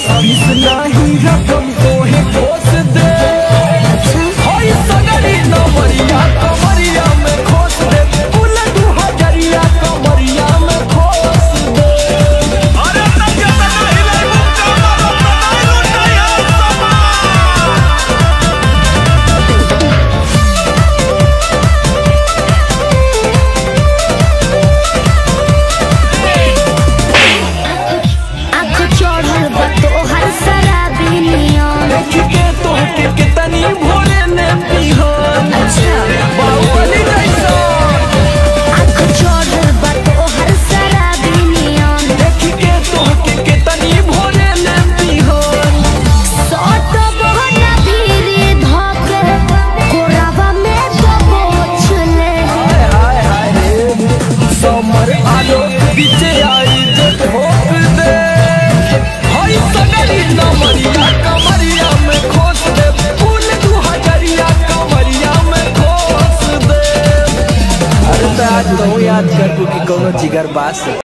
10-20 नहीं रकम तो है खोस दे। होई सगरी नमरिया कमरिया में खोस दे। कुल 2000 कमरिया में खोस दे। अरे तब ये नहीं ले मुक्का मारो नहीं लुटाया कितनी भोरे ने पिहन। अच्छा बाहुबली जैसा आँख चढ़ल बा तोहर शराबी नियन। देख के तोहके कितनी भोरे ने पिहन। सट बहना भीरी धके कोरावा में दबोच ले। हाय हाय हाय रे समर आलो पीछे आई जे ठोक दे। हाय सगरी नमरिया कमरिया में खोस दे। कुल 2000 कमरिया में खोस दे। अरे तो आज तो याद कर तू कि कोनो जिगर बात